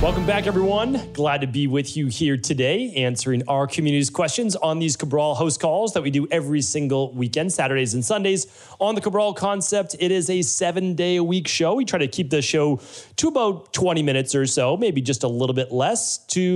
Welcome back, everyone. Glad to be with you here today, answering our community's questions on these Cabral house calls that we do every single weekend, Saturdays and Sundays. On the Cabral Concept, it is a 7-day-a-week show. We try to keep the show to about 20 minutes or so, maybe just a little bit less.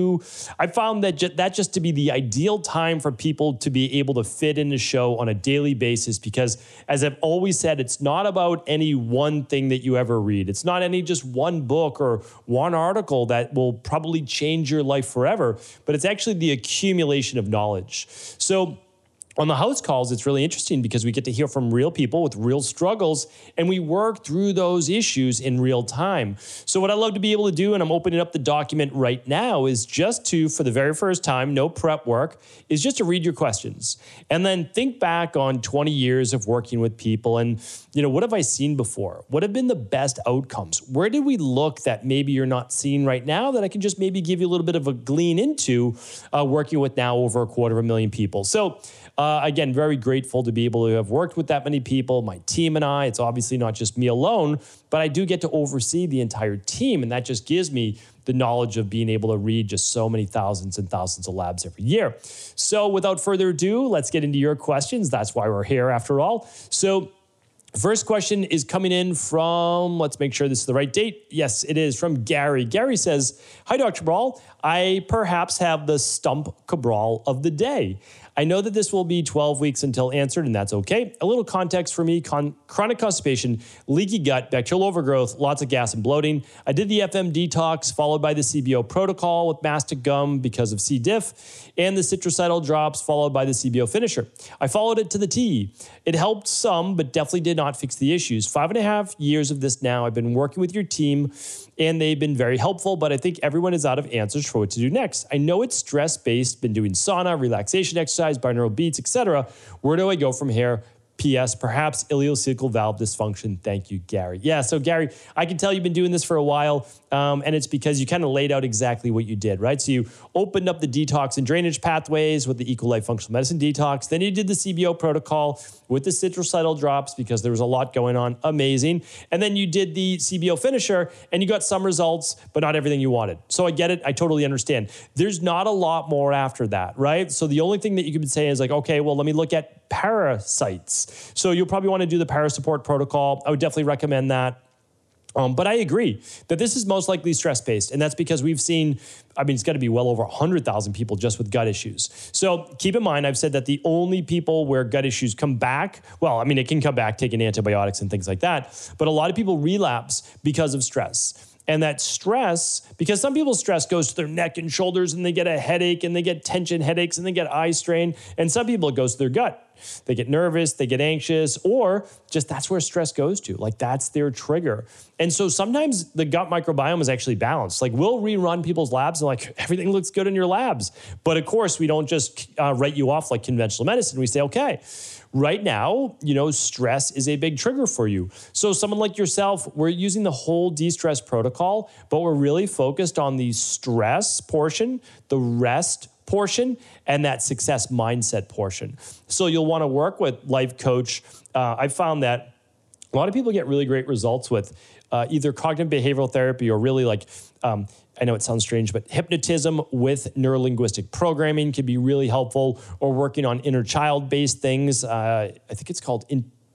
I found that just to be the ideal time for people to be able to fit in the show on a daily basis, because as I've always said, it's not about any one thing that you ever read. It's not any just one book or one article that will probably change your life forever, but it's actually the accumulation of knowledge. So on the house calls, it's really interesting because we get to hear from real people with real struggles, and we work through those issues in real time. So what I love to be able to do, and I'm opening up the document right now, is just to, for the very first time, no prep work, is just to read your questions. And then think back on 20 years of working with people and, what have I seen before? What have been the best outcomes? Where did we look that maybe you're not seeing right now that I can just maybe give you a little bit of a glean into working with now over 250,000 people. So again, very grateful to be able to have worked with that many people, my team and I. It's obviously not just me alone, but I do get to oversee the entire team. And that just gives me the knowledge of being able to read just so many thousands and thousands of labs every year. So without further ado, let's get into your questions. That's why we're here after all. So first question is coming in from, let's make sure this is the right date. Yes, it is, from Gary. Gary says, "Hi, Dr. Cabral. I perhaps have the stump Cabral of the day. I know that this will be 12 weeks until answered, and that's okay. A little context for me: chronic constipation, leaky gut, bacterial overgrowth, lots of gas and bloating. I did the FM detox followed by the CBO protocol with mastic gum because of C. diff, and the citricidal drops followed by the CBO finisher. I followed it to the T. It helped some, but definitely did not fix the issues. 5.5 years of this now. I've been working with your team, and they've been very helpful, but I think everyone is out of answers for what to do next. I know it's stress-based, been doing sauna, relaxation exercise, binaural beats, etc. Where do I go from here? P.S. Perhaps ileocecal valve dysfunction. Thank you, Gary." Yeah, so Gary, I can tell you've been doing this for a while, and it's because you kind of laid out exactly what you did, right? So you opened up the detox and drainage pathways with the Eco Life Functional Medicine Detox. Then you did the CBO protocol with the citricidal drops because there was a lot going on. Amazing. And then you did the CBO finisher, and you got some results, but not everything you wanted. So I get it. I totally understand. There's not a lot more after that, right? So the only thing that you could say is like, okay, well, let me look at parasites. So you'll probably want to do the parasupport protocol. I would definitely recommend that. But I agree that this is most likely stress-based, and that's because we've seen, it's got to be well over 100,000 people just with gut issues. So keep in mind, I've said that the only people where gut issues come back, it can come back taking antibiotics and things like that, but a lot of people relapse because of stress. And that stress, because some people's stress goes to their neck and shoulders and they get a headache and they get tension headaches and they get eye strain. And some people, it goes to their gut. They get nervous, they get anxious, or just that's where stress goes to. Like that's their trigger. And so sometimes the gut microbiome is actually balanced. Like we'll rerun people's labs and like everything looks good in your labs. But of course, we don't just write you off like conventional medicine. We say, okay, right now, stress is a big trigger for you. So someone like yourself, we're using the whole de-stress protocol, but we're really focused on the stress portion, the rest portion, and that success mindset portion. So you'll want to work with life coach. I found that a lot of people get really great results with either cognitive behavioral therapy or really I know it sounds strange, but hypnotism with neurolinguistic programming can be really helpful, or working on inner child-based things. I think it's called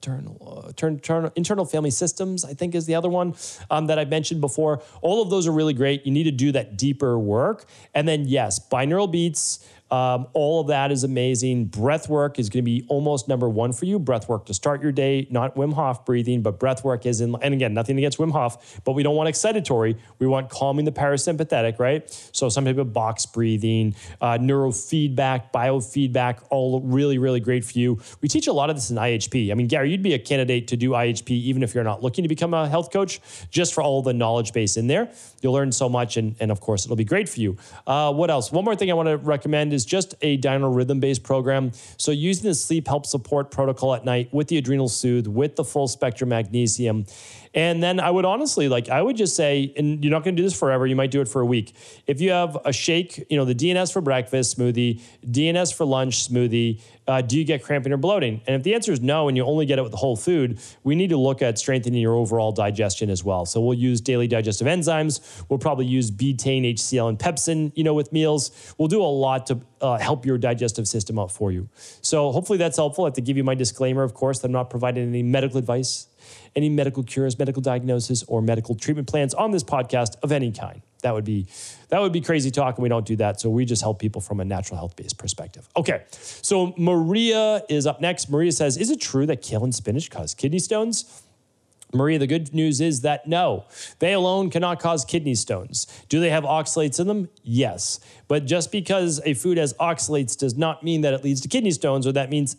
internal family systems, I think is the other one that I've mentioned before. All of those are really great. You need to do that deeper work. And then yes, binaural beats, all of that is amazing. Breath work is going to be almost number one for you. Breath work to start your day, not Wim Hof breathing, but breath work is and again, nothing against Wim Hof, but we don't want excitatory. We want calming the parasympathetic, right? So some people box breathing, neurofeedback, biofeedback, all really, really great for you. We teach a lot of this in IHP. Gary, you'd be a candidate to do IHP even if you're not looking to become a health coach, just for all the knowledge base in there. You'll learn so much, and of course, it'll be great for you. What else? One more thing I want to recommend is is just a diurnal rhythm-based program. So using the sleep help support protocol at night with the adrenal soothe, with the full spectrum magnesium. And then I would honestly, I would just say, and you're not going to do this forever, you might do it for a week. If you have a shake, the DNS for breakfast, smoothie, DNS for lunch, smoothie, do you get cramping or bloating? And if the answer is no, and you only get it with the whole food, we need to look at strengthening your overall digestion as well. So we'll use daily digestive enzymes. We'll probably use betaine, HCl, and pepsin, with meals. We'll do a lot to help your digestive system out for you. So hopefully that's helpful. I have to give you my disclaimer, of course, that I'm not providing any medical advice, any medical cures, medical diagnosis, or medical treatment plans on this podcast of any kind. That would be crazy talk, and we don't do that. So we just help people from a natural health-based perspective. Okay, so Maria is up next. Maria says, is it true that kale and spinach cause kidney stones? Maria, the good news is that no, they alone cannot cause kidney stones. Do they have oxalates in them? Yes. But just because a food has oxalates does not mean that it leads to kidney stones, or that means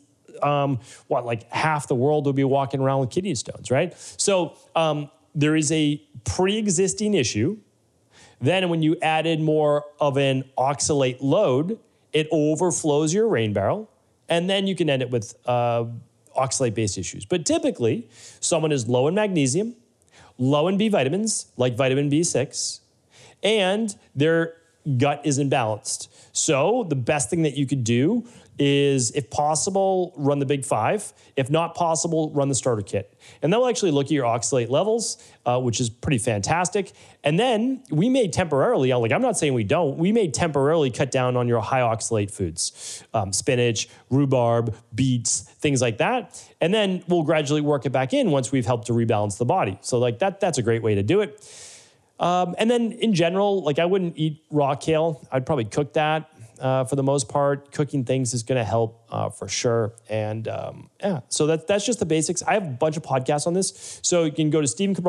half the world will be walking around with kidney stones, right? So there is a pre-existing issue. Then when you added more of an oxalate load, it overflows your rain barrel, and then you can end it with oxalate-based issues. But typically, someone is low in magnesium, low in B vitamins, like vitamin B6, and their gut is imbalanced. So the best thing that you could do is, if possible, run the Big Five. If not possible, run the starter kit. And they'll actually look at your oxalate levels, which is pretty fantastic. And then we may temporarily, I'm not saying we don't, we may temporarily cut down on your high oxalate foods, spinach, rhubarb, beets, things like that. And then we'll gradually work it back in once we've helped to rebalance the body. So that's a great way to do it. And then in general, I wouldn't eat raw kale. I'd probably cook that. For the most part, cooking things is going to help for sure. And so that's just the basics. I have a bunch of podcasts on this. So you can go to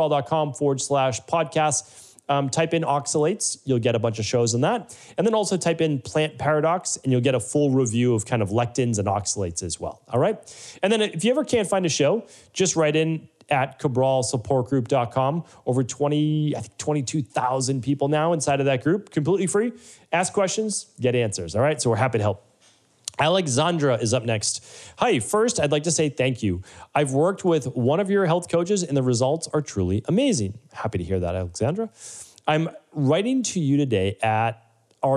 stephencabral.com/podcasts, type in oxalates. You'll get a bunch of shows on that. And then also type in plant paradox, and you'll get a full review of kind of lectins and oxalates as well. All right. And then if you ever can't find a show, just write in at cabralsupportgroup.com. Over 22,000 people now inside of that group, completely free. Ask questions, get answers. All right, so we're happy to help. Alexandra is up next. Hi, first, I'd like to say thank you. I've worked with one of your health coaches, and the results are truly amazing. Happy to hear that, Alexandra. I'm writing to you today at our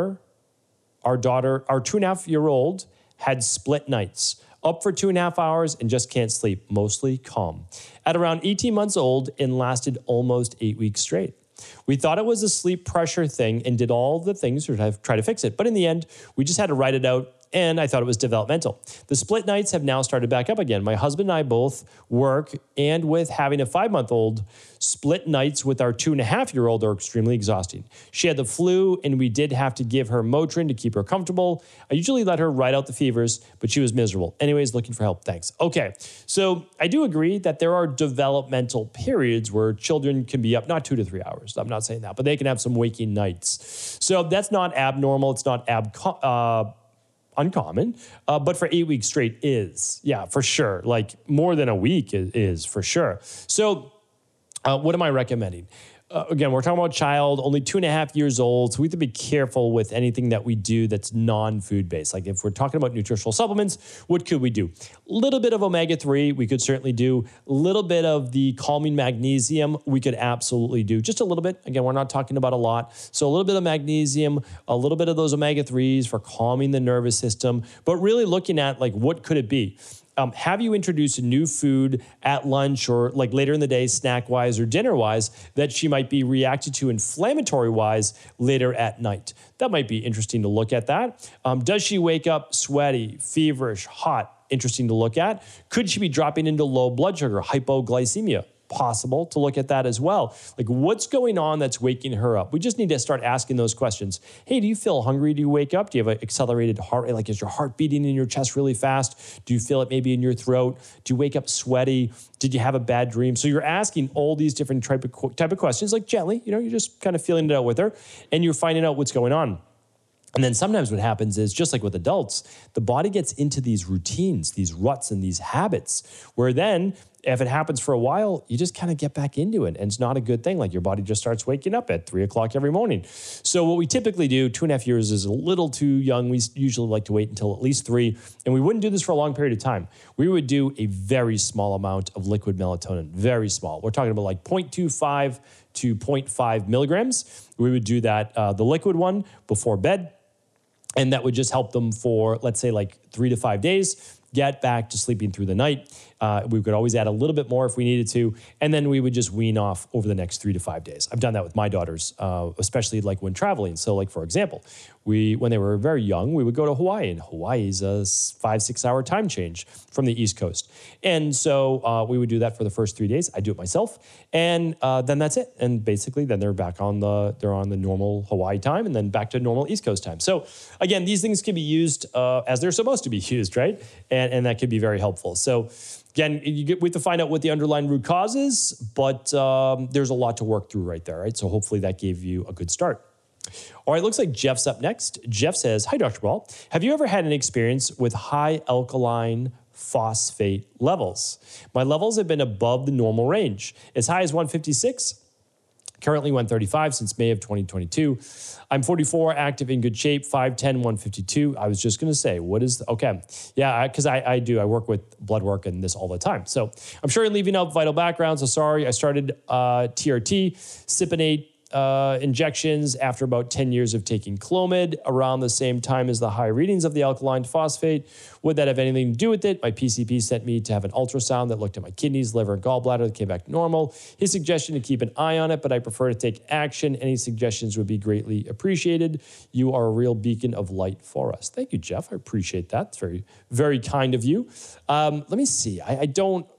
2.5-year-old had split nights. Up for 2.5 hours and just can't sleep, mostly calm. At around 18 months old and lasted almost 8 weeks straight. We thought it was a sleep pressure thing and did all the things to try to fix it. But in the end, we just had to write it out, and I thought it was developmental. The split nights have now started back up again. My husband and I both work, and with having a 5-month-old, split nights with our 2.5-year-old are extremely exhausting. She had the flu, and we did have to give her Motrin to keep her comfortable. I usually let her ride out the fevers, but she was miserable. Anyways, looking for help. Thanks. Okay, so I do agree that there are developmental periods where children can be up not 2 to 3 hours. I'm not saying that, but they can have some waking nights. So that's not abnormal. It's not uncommon, but for 8 weeks straight is. Yeah, for sure. More than a week is for sure. So what am I recommending? Again, we're talking about child, only 2.5 years old. So we have to be careful with anything that we do that's non-food based. If we're talking about nutritional supplements, what could we do? A little bit of omega-3, we could certainly do. A little bit of the calming magnesium, we could absolutely do. Just a little bit. Again, we're not talking about a lot. So a little bit of magnesium, a little bit of those omega-3s for calming the nervous system, but really looking at what could it be? Have you introduced a new food at lunch or later in the day, snack-wise or dinner-wise, that she might be reacted to inflammatory-wise later at night? That might be interesting to look at that. Does she wake up sweaty, feverish, hot? Interesting to look at. Could she be dropping into low blood sugar, hypoglycemia? Possible to look at that as well. What's going on that's waking her up? We just need to start asking those questions. Hey, do you feel hungry? Do you wake up? Do you have an accelerated heart rate? Is your heart beating in your chest really fast? Do you feel it maybe in your throat? Do you wake up sweaty? Did you have a bad dream? So you're asking all these different type of questions, gently, you're just kind of feeling it out with her, and you're finding out what's going on. And then sometimes what happens is, just like with adults, the body gets into these routines, these ruts and these habits, where then if it happens for a while, you just kind of get back into it. And it's not a good thing. Like your body just starts waking up at 3 o'clock every morning. So what we typically do, 2.5 years is a little too young. We usually like to wait until at least 3. And we wouldn't do this for a long period of time. We would do a very small amount of liquid melatonin, very small. We're talking about like 0.25 to 0.5 milligrams. We would do that, the liquid one, before bed. And that would just help them for, let's say, like 3 to 5 days, get back to sleeping through the night. We could always add a little bit more if we needed to. And then we would just wean off over the next 3 to 5 days. I've done that with my daughters, especially like when traveling. So like, for example, when they were very young, we would go to Hawaii, and Hawaii is a 5-6 hour time change from the East Coast. And so we would do that for the first 3 days. I do it myself. And then that's it. And basically then they're back on they're on the normal Hawaii time and then back to normal East Coast time. So again, these things can be used as they're supposed to be used, right? And that could be very helpful. So again, we have to find out what the underlying root cause is, but there's a lot to work through right there, right? So hopefully that gave you a good start. All right, looks like Jeff's up next. Jeff says, hi, Dr. Cabral. Have you ever had an experience with high alkaline phosphate levels? My levels have been above the normal range, as high as 156. Currently 135 since May of 2022. I'm 44, active, in good shape, 5'10", 152. I was just going to say, what is, okay. Yeah, because I work with blood work and this all the time. So I'm sure you're leaving out vital background. So sorry, I started TRT, Spinach, injections after about 10 years of taking Clomid around the same time as the high readings of the alkaline phosphate. Would that have anything to do with it? My PCP sent me to have an ultrasound that looked at my kidneys, liver, and gallbladder that came back normal. His suggestion to keep an eye on it, but I prefer to take action. Any suggestions would be greatly appreciated. You are a real beacon of light for us. Thank you, Jeff. I appreciate that. It's very, very kind of you. Let me see. I don't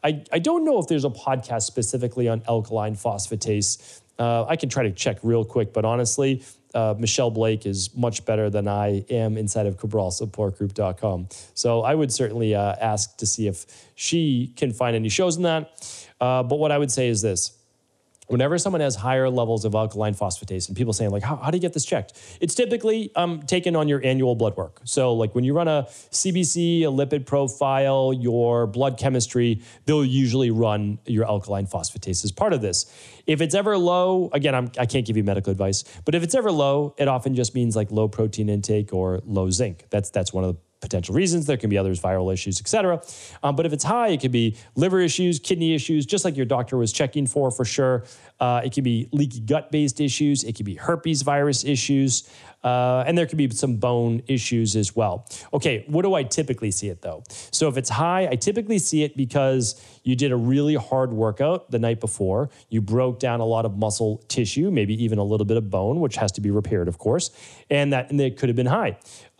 know if there's a podcast specifically on alkaline phosphatase. I can try to check real quick, but honestly, Michelle Blake is much better than I am inside of CabralSupportGroup.com. So I would certainly ask to see if she can find any shows in that. But what I would say is this. Whenever someone has higher levels of alkaline phosphatase, and people saying like, how do you get this checked? It's typically taken on your annual blood work. So like when you run a CBC, a lipid profile, your blood chemistry, they'll usually run your alkaline phosphatase as part of this. If it's ever low, again, I can't give you medical advice, but if it's ever low, it often just means like low protein intake or low zinc. That's one of the potential reasons. There can be others, viral issues, et cetera. But if it's high, it could be liver issues, kidney issues, just like your doctor was checking for sure. It could be leaky gut-based issues. It could be herpes virus issues. And there could be some bone issues as well. Okay, what do I typically see it though? So if it's high, I typically see it because you did a really hard workout the night before. You broke down a lot of muscle tissue, maybe even a little bit of bone, which has to be repaired, of course. And it could have been high.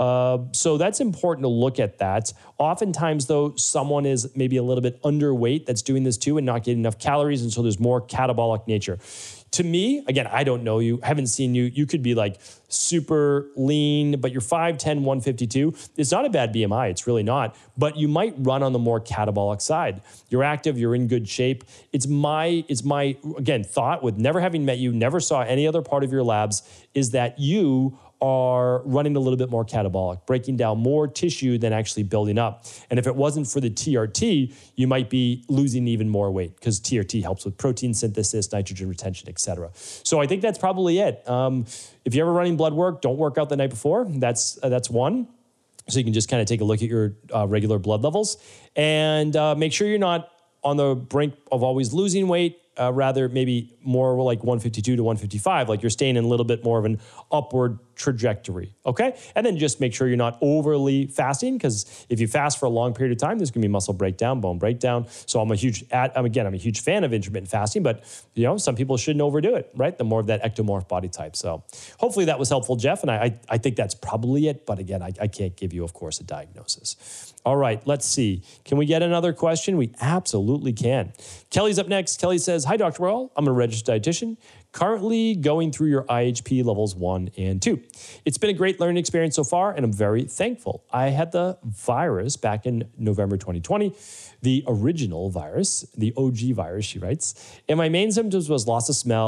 So that's important to look at that. Oftentimes though, someone is maybe a little bit underweight that's doing this too and not getting enough calories. And so there's more catabolic nature. To me, again, I don't know you, haven't seen you. You could be like super lean, but you're 5'10", 152. It's not a bad BMI. It's really not. But you might run on the more catabolic side. You're active. You're in good shape. It's my again, thought with never having met you, never saw any other part of your labs, is that you are running a little bit more catabolic, breaking down more tissue than actually building up. And if it wasn't for the TRT, you might be losing even more weight because TRT helps with protein synthesis, nitrogen retention, et cetera. So I think that's probably it. If you're ever running blood work, don't work out the night before. That's one. So you can just kind of take a look at your regular blood levels and make sure you're not on the brink of always losing weight. Rather maybe more like 152 to 155, like you're staying in a little bit more of an upward trajectory, okay? And then just make sure you're not overly fasting, because if you fast for a long period of time, there's gonna be muscle breakdown, bone breakdown. So I'm a huge fan of intermittent fasting, but some people shouldn't overdo it, right? The more of that ectomorph body type. So hopefully that was helpful, Jeff, and I think that's probably it, but again, I can't give you, of course, a diagnosis. All right, let's see. Can we get another question? We absolutely can. Kelly's up next. Kelly says, hi, Dr. Well, I'm a registered dietitian, currently going through your IHP levels 1 and 2. It's been a great learning experience so far, and I'm very thankful. I had the virus back in November 2020, the original virus, the OG virus, she writes, and my main symptoms was loss of smell,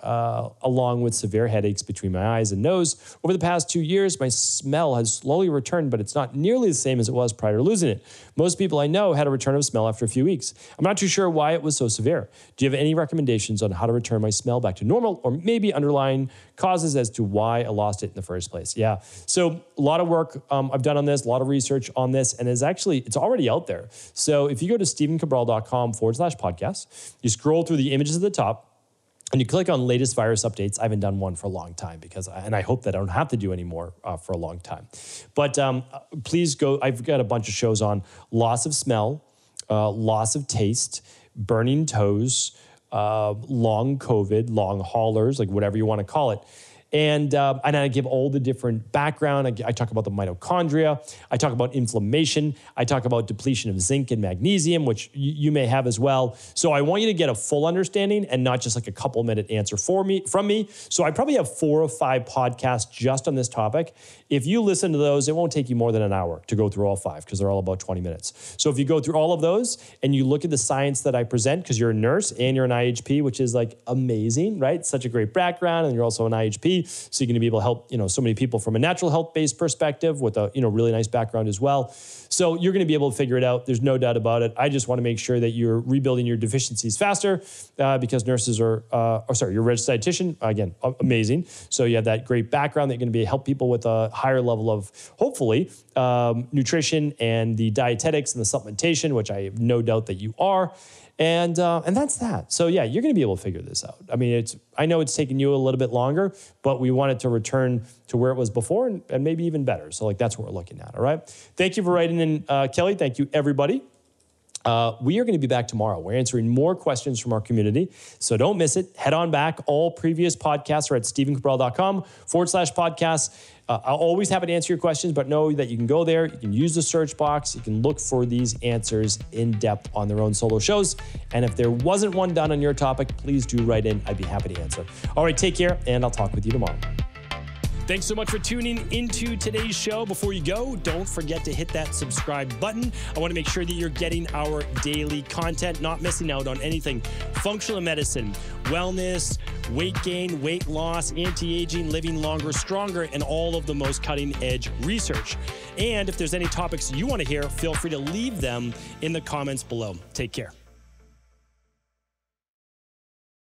along with severe headaches between my eyes and nose. Over the past 2 years, my smell has slowly returned, but it's not nearly the same as it was prior to losing it. Most people I know had a return of smell after a few weeks. I'm not too sure why it was so severe. Do you have any recommendations on how to return my smell back to normal, or maybe underlying causes as to why I lost it in the first place? Yeah. So a lot of work I've done on this, a lot of research on this, and it's already out there. So if you go to stevencabral.com/podcast, you scroll through the images at the top, and you click on latest virus updates. I haven't done one for a long time and I hope that I don't have to do any more for a long time. But please go. I've got a bunch of shows on loss of smell, loss of taste, burning toes, long COVID, long haulers, like whatever you want to call it. And I give all the different background. I talk about the mitochondria. I talk about inflammation. I talk about depletion of zinc and magnesium, which you may have as well. So I want you to get a full understanding and not just like a couple minute answer from me. So I probably have 4 or 5 podcasts just on this topic. If you listen to those, it won't take you more than an hour to go through all 5 because they're all about 20 minutes. So if you go through all of those and you look at the science that I present, because you're a nurse and you're an IHP, which is like amazing, right? Such a great background, and you're also an IHP. So you're going to be able to help, so many people from a natural health-based perspective with a, really nice background as well. So you're going to be able to figure it out. There's no doubt about it. I just want to make sure that you're rebuilding your deficiencies faster because nurses you're a registered dietitian, again, amazing. So you have that great background that you're going to help people with a higher level of, hopefully, nutrition and the dietetics and the supplementation, which I have no doubt that you are. And that's that. So yeah, you're going to be able to figure this out. I mean, I know it's taken you a little bit longer, but we want it to return to where it was before and maybe even better. So like that's what we're looking at. All right. Thank you for writing in, Kelly. Thank you, everybody. We are going to be back tomorrow. We're answering more questions from our community. So don't miss it. Head on back. All previous podcasts are at stevencabral.com/podcasts. I'll always have to answer your questions, but know that you can go there. You can use the search box. You can look for these answers in depth on their own solo shows. And if there wasn't one done on your topic, please do write in. I'd be happy to answer. All right, take care, and I'll talk with you tomorrow. Thanks so much for tuning into today's show. Before you go, don't forget to hit that subscribe button. I want to make sure that you're getting our daily content, not missing out on anything. Functional medicine, wellness, weight gain, weight loss, anti-aging, living longer, stronger, and all of the most cutting-edge research. And if there's any topics you want to hear, feel free to leave them in the comments below. Take care.